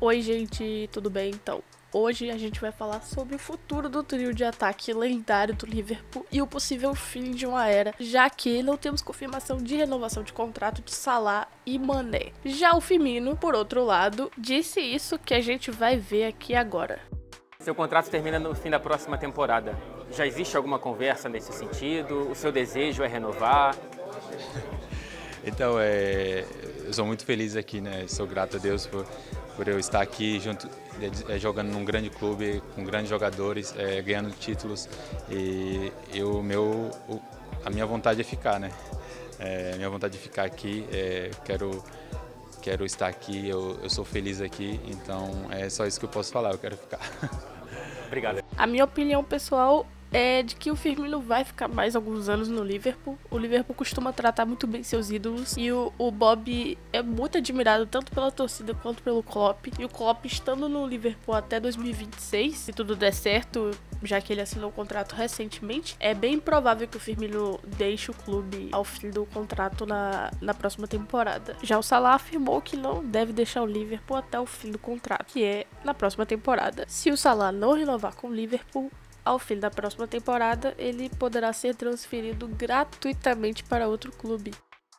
Oi gente, tudo bem? Então, hoje a gente vai falar sobre o futuro do trio de ataque lendário do Liverpool e o possível fim de uma era, já que não temos confirmação de renovação de contrato de Salah e Mané. Já o Firmino, por outro lado, disse isso que a gente vai ver aqui agora. Seu contrato termina no fim da próxima temporada. Já existe alguma conversa nesse sentido? O seu desejo é renovar? Então, eu sou muito feliz aqui, né? Sou grato a Deus por eu estar aqui junto, jogando num grande clube, com grandes jogadores, ganhando títulos. E a minha vontade é ficar, né? A minha vontade de ficar aqui, quero estar aqui, eu sou feliz aqui, então é só isso que eu posso falar, eu quero ficar. Obrigado. A minha opinião pessoal é de que o Firmino vai ficar mais alguns anos no Liverpool. O Liverpool costuma tratar muito bem seus ídolos e o Bob é muito admirado tanto pela torcida quanto pelo Klopp. E o Klopp estando no Liverpool até 2026, se tudo der certo, já que ele assinou o contrato recentemente, é bem provável que o Firmino deixe o clube ao fim do contrato na próxima temporada. Já o Salah afirmou que não deve deixar o Liverpool até o fim do contrato, que é na próxima temporada. Se o Salah não renovar com o Liverpool, ao fim da próxima temporada, ele poderá ser transferido gratuitamente para outro clube.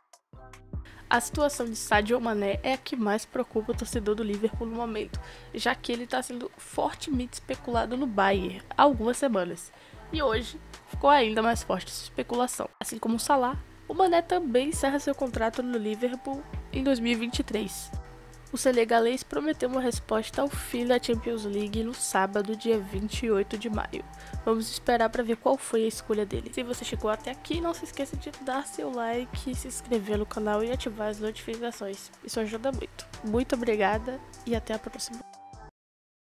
A situação de Sadio Mané é a que mais preocupa o torcedor do Liverpool no momento, já que ele está sendo fortemente especulado no Bayern há algumas semanas. E hoje ficou ainda mais forte essa especulação. Assim como o Salah, o Mané também encerra seu contrato no Liverpool em 2023. O senegalês prometeu uma resposta ao fim da Champions League no sábado, dia 28 de maio. Vamos esperar para ver qual foi a escolha dele. Se você chegou até aqui, não se esqueça de dar seu like, se inscrever no canal e ativar as notificações. Isso ajuda muito. Muito obrigada e até a próxima.